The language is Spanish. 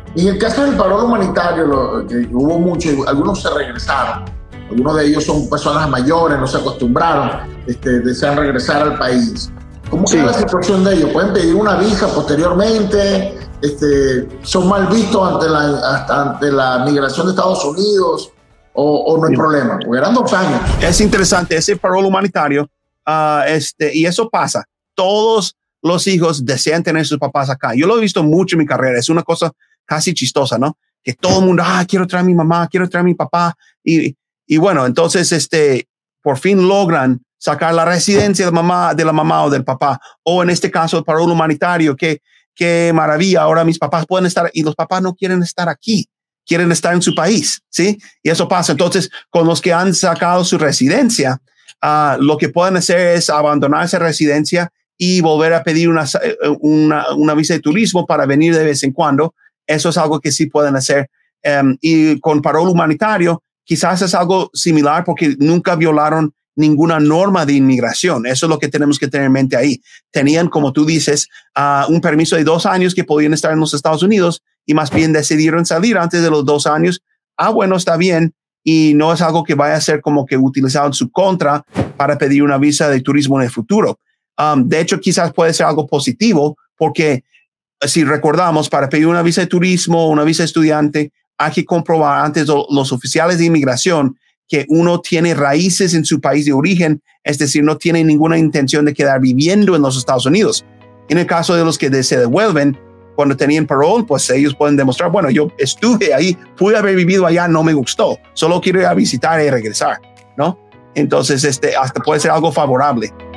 Y en el caso del paro humanitario, que hubo muchos, algunos se regresaron. Algunos de ellos son personas mayores, no se acostumbraron, desean regresar al país. ¿Cómo Sí. queda la situación de ellos? ¿Pueden pedir una visa posteriormente? ¿Son mal vistos ante la migración de Estados Unidos? ¿O no hay problema? Porque eran 2 años. Es interesante, ese parol humanitario, y eso pasa. Todos los hijos desean tener sus papás acá. Yo lo he visto mucho en mi carrera. Es una cosa casi chistosa, ¿no? Que todo el mundo, quiero traer a mi mamá, quiero traer a mi papá. Y bueno, entonces, por fin logran sacar la residencia de la mamá o del papá. O en este caso, el parol humanitario, qué maravilla. Ahora mis papás pueden estar, y los papás no quieren estar aquí, quieren estar en su país, ¿sí? Y eso pasa. Entonces, con los que han sacado su residencia, lo que pueden hacer es abandonar esa residencia y volver a pedir una visa de turismo para venir de vez en cuando. Eso es algo que sí pueden hacer. Y con parol humanitario, quizás es algo similar porque nunca violaron ninguna norma de inmigración. Eso es lo que tenemos que tener en mente ahí. Tenían, como tú dices, un permiso de 2 años que podían estar en los Estados Unidos y más bien decidieron salir antes de los 2 años. Bueno, está bien. Y no es algo que vaya a ser como que utilizado en su contra para pedir una visa de turismo en el futuro. De hecho, quizás puede ser algo positivo porque si recordamos, para pedir una visa de turismo, una visa de estudiante, hay que comprobar antes los oficiales de inmigración que uno tiene raíces en su país de origen, es decir, no tiene ninguna intención de quedar viviendo en los Estados Unidos. En el caso de los que se devuelven, cuando tenían parol, pues ellos pueden demostrar, bueno, yo estuve ahí, pude haber vivido allá, no me gustó, solo quiero ir a visitar y regresar, ¿no? Entonces, hasta puede ser algo favorable.